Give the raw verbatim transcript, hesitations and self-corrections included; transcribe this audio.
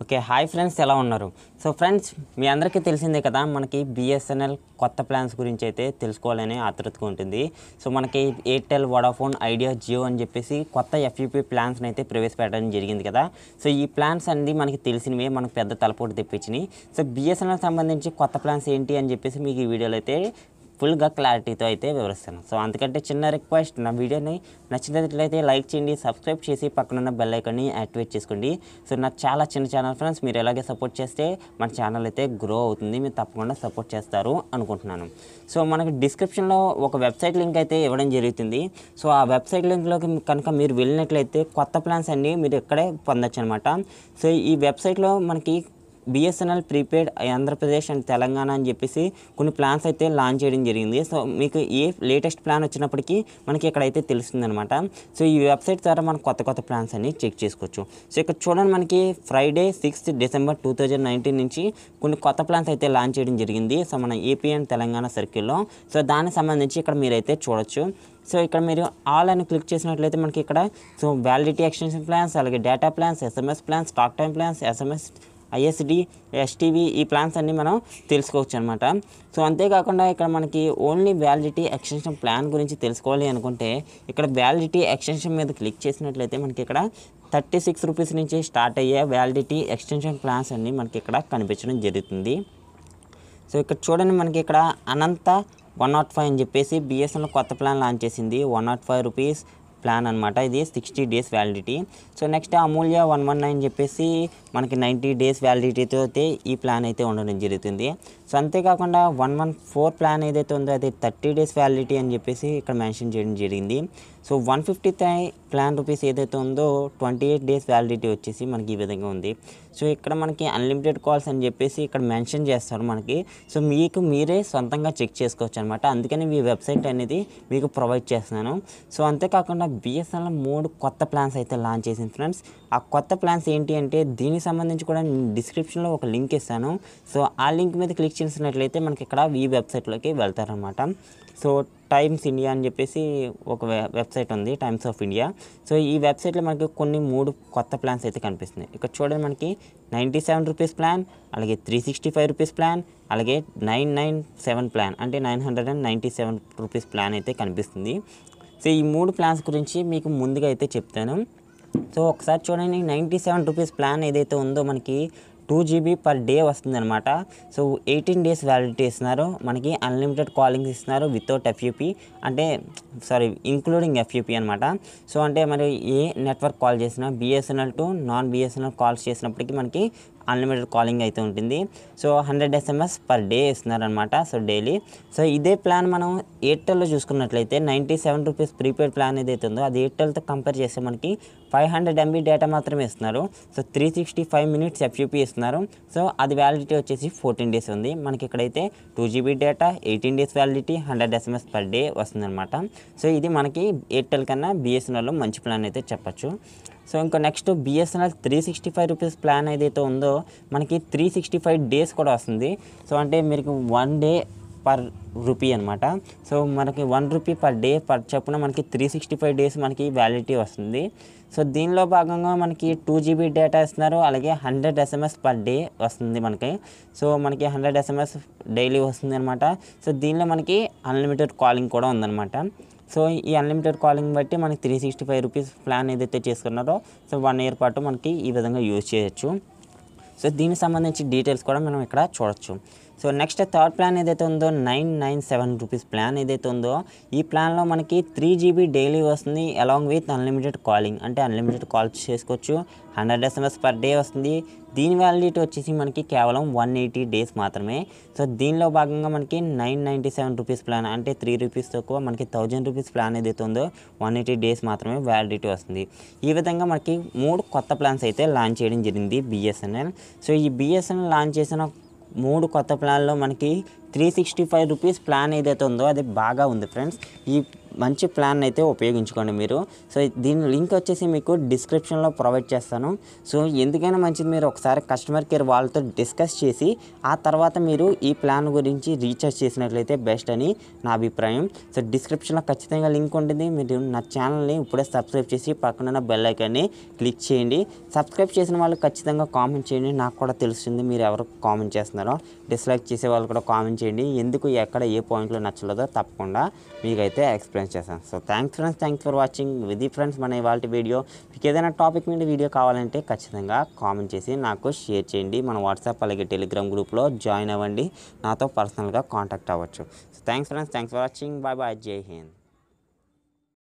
Okay hi friends, ఎలా ఉన్నారు? So friends, మీ అందరికీ తెలిసిందే కదా, మనకి బిఎస్ఎన్ఎల్ కొత్త ప్లాన్స్ గురించి అయితే తెలుసుకోవాలని ఆతృతగా ఉంటుంది. సో మనకి ఎయిర్టెల్, వోడాఫోన్, ఐడియా, జియో అని చెప్పేసి కొత్త ఎఫ్యూపీ ప్లాన్స్ని అయితే ప్రవేశపెట్టడం జరిగింది కదా. సో ఈ ప్లాన్స్ అన్నీ మనకి తెలిసినవే, మనకు పెద్ద తలపోటు తెప్పించినాయి. సో బిఎస్ఎన్ఎల్ సంబంధించి కొత్త ప్లాన్స్ ఏంటి అని చెప్పేసి మీకు ఈ వీడియోలో అయితే ఫుల్గా క్లారిటీతో అయితే వివరిస్తాను. సో అందుకంటే చిన్న రిక్వెస్ట్, నా వీడియోని నచ్చినట్లయితే లైక్ చేయండి, సబ్స్క్రైబ్ చేసి పక్కనున్న బెల్ ఐకాన్ని యాక్టివేట్ చేసుకోండి. సో నాకు చాలా చిన్న ఛానల్ ఫ్రెండ్స్, మీరు ఎలాగే సపోర్ట్ చేస్తే మన ఛానల్ అయితే గ్రో అవుతుంది. మీరు తప్పకుండా సపోర్ట్ చేస్తారు అనుకుంటున్నాను. సో మనకి డిస్క్రిప్షన్లో ఒక వెబ్సైట్ లింక్ అయితే ఇవ్వడం జరుగుతుంది. సో ఆ వెబ్సైట్ లింక్లోకి కనుక మీరు వెళ్ళినట్లయితే కొత్త ప్లాన్స్ అన్నీ మీరు ఇక్కడే పొందొచ్చు అనమాట. సో ఈ వెబ్సైట్లో మనకి BSNL prepaid Andhra Pradesh and Telangana అని చెప్పేసి కొన్ని ప్లాన్స్ అయితే లాంచ్ చేయడం జరిగింది. సో మీకు ఏ లేటెస్ట్ ప్లాన్ వచ్చినప్పటికీ మనకి ఇక్కడైతే తెలుస్తుంది అనమాట. సో ఈ వెబ్సైట్ ద్వారా మనం కొత్త కొత్త ప్లాన్స్ అన్ని చెక్ చేసుకోవచ్చు. సో ఇక్కడ చూడండి, మనకి Friday sixth December two thousand nineteen నుంచి కొన్ని కొత్త ప్లాన్స్ అయితే లాంచ్ చేయడం జరిగింది. సో మన ఏపీ అండ్ తెలంగాణ సర్కిల్లో. సో దానికి సంబంధించి ఇక్కడ మీరైతే చూడొచ్చు. సో ఇక్కడ మీరు ఆల్ అని క్లిక్ చేసినట్లయితే మనకి ఇక్కడ సో వ్యాలిడిటీ ఎక్స్టెన్షన్ ప్లాన్స్, అలాగే data plans, SMS plans, talk time plans, SMS, ISD, STV ఈ ప్లాన్స్ అన్నీ మనం తెలుసుకోవచ్చు అనమాట. సో అంతేకాకుండా ఇక్కడ మనకి ఓన్లీ వ్యాలిడిటీ ఎక్స్టెన్షన్ ప్లాన్ గురించి తెలుసుకోవాలి అనుకుంటే ఇక్కడ వ్యాలిడిటీ ఎక్స్టెన్షన్ మీద క్లిక్ చేసినట్లయితే మనకి ఇక్కడ థర్టీ సిక్స్ రూపీస్ నుంచి స్టార్ట్ అయ్యే వ్యాలిడిటీ ఎక్స్టెన్షన్ ప్లాన్స్ అన్నీ మనకి ఇక్కడ కనిపించడం జరుగుతుంది. సో ఇక్కడ చూడండి, మనకి ఇక్కడ అనంత వన్ నాట్ ఫైవ్ అని చెప్పేసి బిఎస్ఎన్ఎల్ కొత్త ప్లాన్ లాంచ్ చేసింది. One nought five rupees plan అనమాట. ఇది sixty days validity. So next Amulya one one nine చెప్పేసి మనకి నైంటీ డేస్ వ్యాలిడిటీతో అయితే ఈ ప్లాన్ అయితే ఉండడం జరుగుతుంది. సో అంతేకాకుండా వన్ వన్ ఫోర్ ప్లాన్ ఏదైతే ఉందో అది థర్టీ డేస్ వ్యాలిడిటీ అని చెప్పేసి ఇక్కడ మెన్షన్ చేయడం జరిగింది. So one fifty three plan rupees ఏదైతే ఉందో ట్వంటీ ఎయిట్ డేస్ వ్యాలిడిటీ వచ్చేసి మనకి ఈ విధంగా ఉంది. సో ఇక్కడ మనకి అన్లిమిటెడ్ కాల్స్ అని చెప్పేసి ఇక్కడ మెన్షన్ చేస్తారు మనకి. సో మీకు మీరే సొంతంగా చెక్ చేసుకోవచ్చు అనమాట. అందుకని మీ వెబ్సైట్ అనేది మీకు ప్రొవైడ్ చేస్తున్నాను. సో అంతేకాకుండా బిఎస్ఎన్ఎల్ మూడు కొత్త ప్లాన్స్ అయితే లాంచ్ చేసింది ఫ్రెండ్స్. ఆ కొత్త ప్లాన్స్ ఏంటి అంటే దీనికి సంబంధించి కూడా నేను డిస్క్రిప్షన్లో ఒక లింక్ ఇస్తాను. సో ఆ లింక్ మీద క్లిక్ చేసినట్లయితే మనకి ఇక్కడ ఈ వెబ్సైట్లోకి వెళ్తారనమాట. సో టైమ్స్ ఇండియా అని చెప్పేసి ఒక వెబ్సైట్ ఉంది, టైమ్స్ ఆఫ్ ఇండియా. సో ఈ వెబ్సైట్లో మనకి కొన్ని మూడు కొత్త ప్లాన్స్ అయితే కనిపిస్తున్నాయి. ఇక్కడ చూడండి, మనకి నైంటీ సెవెన్ రూపీస్ ప్లాన్, అలాగే three sixty five rupees plan, అలాగే నైన్ నైన్ సెవెన్ ప్లాన్ అంటే nine hundred and ninety seven rupees plan అయితే కనిపిస్తుంది. సో ఈ మూడు ప్లాన్స్ గురించి మీకు ముందుగా అయితే చెప్తాను. సో ఒకసారి చూడండి, నైంటీ సెవెన్ రూపీస్ ప్లాన్ ఏదైతే ఉందో మనకి టూ జీబీ పర్ డే వస్తుంది అనమాట. సో ఎయిటీన్ డేస్ వ్యాలిడిటీ ఇస్తున్నారు. మనకి అన్లిమిటెడ్ కాలింగ్స్ ఇస్తున్నారు వితౌట్ ఎఫ్యూపీ, అంటే సారీ ఇంక్లూడింగ్ ఎఫ్యూపీ అనమాట. సో అంటే మరి ఏ నెట్వర్క్ కాల్ చేసినా BSNL to non BSNL calls చేసినప్పటికీ మనకి అన్లిమిటెడ్ కాలింగ్ అయితే ఉంటుంది. So hundred SMS per day ఇస్తున్నారనమాట. So daily. సో ఇదే ప్లాన్ మనం ఎయిర్టెల్లో చూసుకున్నట్లయితే ninety seven rupees prepaid plan ఏదైతే ఉందో అది ఎయిర్టెల్తో కంపేర్ చేస్తే మనకి ఫైవ్ హండ్రెడ్ ఎంబీ డేటా మాత్రమే ఇస్తున్నారు. So three sixty five minutes FUP ఇస్తున్నారు. సో అది వ్యాలిడిటీ వచ్చేసి ఫోర్టీన్ డేస్ ఉంది. మనకి ఇక్కడైతే two GB data, eighteen days validity, hundred SMS per day వస్తుందన్నమాట. సో ఇది మనకి ఎయిర్టెల్ కన్నా బిఎస్ఎన్ఎల్లో మంచి ప్లాన్ అయితే చెప్పచ్చు. సో ఇంకా next BSNL three sixty five rupees plan ఏదైతే ఉందో మనకి త్రీ సిక్స్టీ ఫైవ్ డేస్ కూడా వస్తుంది. సో అంటే మీకు వన్ డే పర్ రూపీ అనమాట. సో మనకి one rupee per day per చొప్పున మనకి త్రీ సిక్స్టీ ఫైవ్ డేస్ మనకి వ్యాలిడిటీ వస్తుంది. సో దీనిలో భాగంగా మనకి టూ జీబీ డేటా ఇస్తున్నారు, అలాగే హండ్రెడ్ ఎస్ఎంఎస్ పర్ డే వస్తుంది మనకి. సో మనకి హండ్రెడ్ ఎస్ఎంఎస్ డైలీ వస్తుంది అనమాట. సో దీనిలో మనకి అన్లిమిటెడ్ కాలింగ్ కూడా ఉందన్నమాట. సో ఈ అన్లిమిటెడ్ కాలింగ్ బట్టి మనకి three sixty five rupees plan ఏదైతే చేసుకున్నారో సో వన్ ఇయర్ పాటు మనకి ఈ విధంగా యూజ్ చేయొచ్చు. సో దీనికి సంబంధించి డీటెయిల్స్ కూడా మనం ఇక్కడ చూడొచ్చు. సో నెక్స్ట్ థర్డ్ ప్లాన్ ఏదైతే ఉందో nine nine seven rupees plan ఏదైతే ఉందో ఈ ప్లాన్లో మనకి త్రీ జీబీ డైలీ వస్తుంది, అలాంగ్ విత్ అన్లిమిటెడ్ కాలింగ్, అంటే అన్లిమిటెడ్ కాల్స్ చేసుకోవచ్చు. హండ్రెడ్ ఎస్ఎంఎస్ పర్ డే వస్తుంది. దీని వ్యాలిడిటీ వచ్చేసి మనకి కేవలం వన్ ఎయిటీ డేస్ మాత్రమే. సో దీనిలో భాగంగా మనకి nine ninety seven rupees plan అంటే త్రీ రూపీస్ తక్కువ మనకి థౌజండ్ రూపీస్ ప్లాన్ ఏదైతే ఉందో వన్ ఎయిటీ డేస్ మాత్రమే వ్యాలిడిటీ వస్తుంది. ఈ విధంగా మనకి మూడు కొత్త ప్లాన్స్ అయితే లాంచ్ చేయడం జరిగింది బిఎస్ఎన్ఎల్. సో ఈ బిఎస్ఎన్ఎల్ లాంచ్ చేసిన మూడు కొత్త ప్లాన్లో మనకి three sixty five rupees plan ఏదైతే ఉందో అది బాగా ఉంది ఫ్రెండ్స్. ఈ మంచి ప్లాన్ అయితే ఉపయోగించుకోండి మీరు. సో దీని లింక్ వచ్చేసి మీకు డిస్క్రిప్షన్లో ప్రొవైడ్ చేస్తాను. సో ఎందుకైనా మంచిది మీరు ఒకసారి కస్టమర్ కేర్ వాళ్ళతో డిస్కస్ చేసి ఆ తర్వాత మీరు ఈ ప్లాన్ గురించి రీఛార్జ్ చేసినట్లయితే బెస్ట్ అని నా అభిప్రాయం. సో డిస్క్రిప్షన్లో ఖచ్చితంగా లింక్ ఉంటుంది. మీరు నా ఛానల్ని ఇప్పుడే సబ్స్క్రైబ్ చేసి పక్కన బెల్ ఐకాన్ని క్లిక్ చేయండి. సబ్స్క్రైబ్ చేసిన వాళ్ళు ఖచ్చితంగా కామెంట్ చేయండి, నాకు కూడా తెలుస్తుంది మీరు ఎవరు కామెంట్ చేస్తున్నారో. డిస్లైక్ చేసే వాళ్ళు కూడా కామెంట్ చేయండి, ఎందుకు ఎక్కడ ఏ పాయింట్లో నచ్చలేదో తప్పకుండా మీకైతే ఎక్స్ప్లెయిన్ చేస్తాను. So thanks friends, thanks for watching. ఇది ఫ్రెండ్స్ మన ఇవాళ వీడియో. మీకు ఏదైనా టాపిక్ మీద వీడియో కావాలంటే ఖచ్చితంగా కామెంట్ చేసి నాకు షేర్ చేయండి. మన వాట్సాప్ అలాగే టెలిగ్రామ్ గ్రూప్లో జాయిన్ అవ్వండి, నాతో పర్సనల్గా కాంటాక్ట్ అవ్వచ్చు. So thanks friends, thanks for watching. Bye bye, జై హింద్.